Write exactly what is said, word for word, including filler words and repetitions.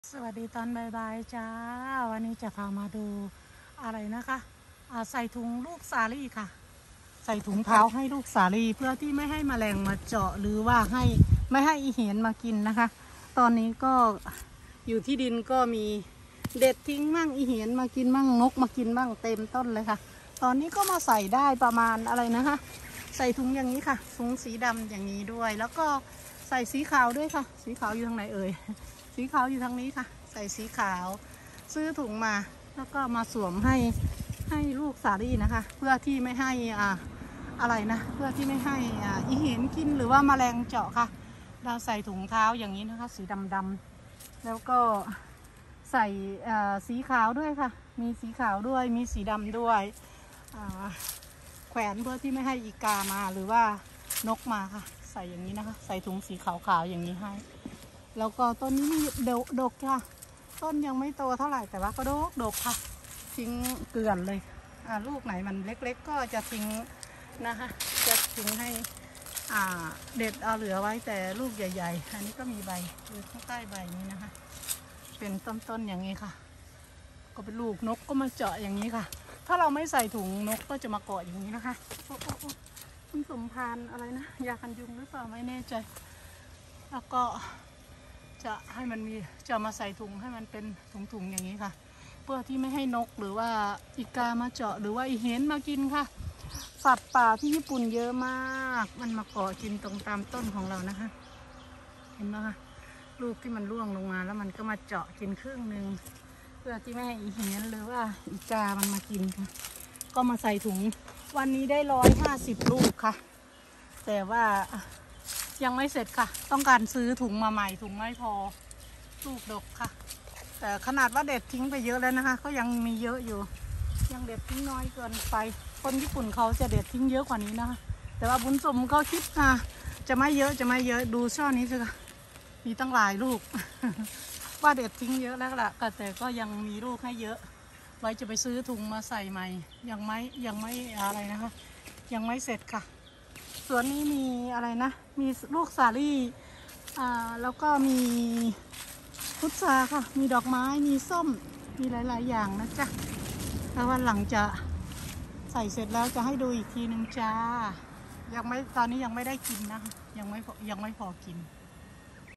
สวัสดีตอนบ่ายๆจ้าวันนี้จะพามาดูอะไรนะคะใส่ถุงลูกสาลี่ค่ะใส่ถุงเท้าให้ลูกสาลี่เพื่อที่ไม่ให้แมลงมาเจาะหรือว่าให้ไม่ให้อีเห็นมากินนะคะตอนนี้ก็อยู่ที่ดินก็มีเด็ดทิ้งมั่งอีเห็นมากินมั่งนกมากินมั่งเต็มต้นเลยค่ะตอนนี้ก็มาใส่ได้ประมาณอะไรนะคะใส่ถุงอย่างนี้ค่ะถุงสีดำอย่างนี้ด้วยแล้วก็ใส่สีขาวด้วยค่ะสีขาวอยู่ทางไหนเอ่ยสีขาวอยู่ทางนี้ค่ะใส่สีขาวซื้อถุงมาแล้วก็มาสวมให้ให้ลูกสาลี่นะคะเพื่อที่ไม่ให้อ่าอะไรนะเพื่อที่ไม่ให้อ่าอีเห็นกินหรือว่าแมลงเจาะค่ะเราใส่ถุงเท้าอย่างนี้นะคะสีดำๆแล้วก็ใส่สีขาวด้วยค่ะมีสีขาวด้วยมีสีดำด้วยแขวนเพื่อที่ไม่ให้อีกามาหรือว่านกมาค่ะใส่อย่างนี้นะคะใส่ถุงสีขาวๆอย่างนี้ให้แล้วก็ต้นนี้มีดกดกค่ะต้นยังไม่โตเท่าไหร่แต่ว่าก็ดกดกค่ะทิ้งเกลื่อนเลยอ่าลูกไหนมันเล็กๆก็จะทิ้งนะคะจะทิ้งให้อ่าเด็ดเอาเหลือไว้แต่ลูกใหญ่ๆอันนี้ก็มีใบอยู่ข้างใต้ใบนี้นะคะเป็นต้นๆอย่างนี้ค่ะก็เป็นลูกนกก็มาเจาะอย่างนี้ค่ะถ้าเราไม่ใส่ถุงนกก็จะมาเกาะอย่างนี้นะคะโอ้โอ้คุณสมพานอะไรนะยากันยุงหรือเปล่าไม่แน่ใจแล้วก็จะให้มันมีจะมาใส่ถุงให้มันเป็นถุงๆอย่างนี้ค่ะเพื่อที่ไม่ให้นกหรือว่าอีกามาเจาะหรือว่าอีเห็นมากินค่ะสัตว์ป่าที่ญี่ปุ่นเยอะมากมันมาเกาะกินตรงตามต้นของเรานะคะเห็นไหมคะลูกที่มันร่วงลงมาแล้วมันก็มาเจาะกินครึ่งหนึ่งเพื่อที่ไม่ให้อีเห็นหรือว่าอีกามันมากินค่ะก็มาใส่ถุงวันนี้ได้ร้อยห้าสิบลูกค่ะแต่ว่ายังไม่เสร็จค่ะต้องการซื้อถุงมาใหม่ถุงไม่พอลูกดกค่ะแต่ขนาดว่าเด็ดทิ้งไปเยอะแล้วนะคะก็ยังมีเยอะอยู่ยังเด็ดทิ้งน้อยเกินไปคนญี่ปุ่นเขาจะเด็ดทิ้งเยอะกว่านี้นะคะแต่ว่าบุญสมเขาคิดนะจะไม่เยอะจะไม่เยอะดูช่อนี้สิค่ะมีตั้งหลายลูก ว่าเด็ดทิ้งเยอะแล้วล่ะแต่ก็ยังมีลูกให้เยอะไว้จะไปซื้อถุงมาใส่ใหม่ยังไม่ยังไม่อะไรนะคะยังไม่เสร็จค่ะสวนนี้มีอะไรนะมีลูกสาลี่อ่าแล้วก็มีพุทราค่ะมีดอกไม้มีส้มมีหลายๆอย่างนะจ๊ะแล้ววันหลังจะใส่เสร็จแล้วจะให้ดูอีกทีนึงจ้ายังไม่ตอนนี้ยังไม่ได้กินนะยังไม่ยังไม่พอกิน